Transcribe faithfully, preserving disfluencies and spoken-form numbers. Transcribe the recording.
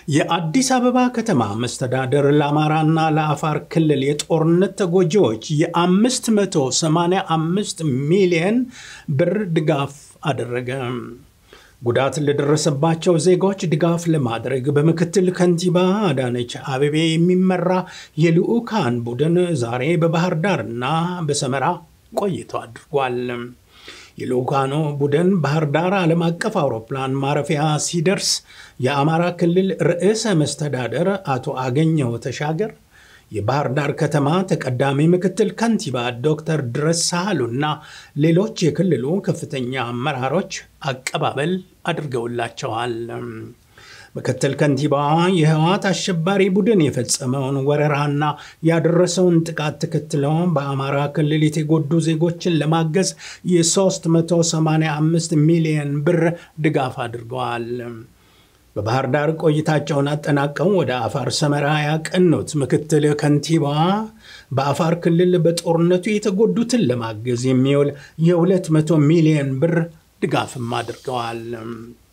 የአዲስ አበባ ከተማ መስተዳደር ለአማራና ለአፋር ክልል የጦርነት ተጎጂዎች የ585 ሚሊዮን ብር ድጋፍ አደረገ። ጉዳት ለደረሰባቸው ዜጎች ድጋፍ ለማድረግ በምክትል ከንቲባ አዳነች አቤቤ የሚመራ የልዑካን ቡድን ዛሬ በባህር ዳርና በሰመራ ቆይታ አድርጓል። የልዑካኑ ቡድን ባህር ዳር ዓለም አቀፍ አውሮፕላን ማረፊያ ሲደርስ የአማራ ክልል ርዕሰ መስተዳደር አቶ አገኘሁ ተሻገር፣ የባህር ዳር ከተማ ተቀዳሚ ምክትል ከንቲባ ዶክተር ድረስ ሳህሉና ሌሎች የክልሉ ከፍተኛ አመራሮች አቀባበል አድርገውላቸዋል። ምክትል ከንቲባዋ የህወሓት አሸባሪ ቡድን የፈጸመውን ወረራና ያደረሰውን ጥቃት ተከትለው በአማራ ክልል የተጎዱ ዜጎችን ለማገዝ የ385 ሚሊዮን ብር ድጋፍ አድርገዋል። በባህር ዳር ቆይታቸውን አጠናቀው ወደ አፋር ሰመራ ያቀኑት ምክትል ከንቲባዋ በአፋር ክልል በጦርነቱ የተጎዱትን ለማገዝ የሚውል የ200 ሚሊዮን ብር ድጋፍም አድርገዋል።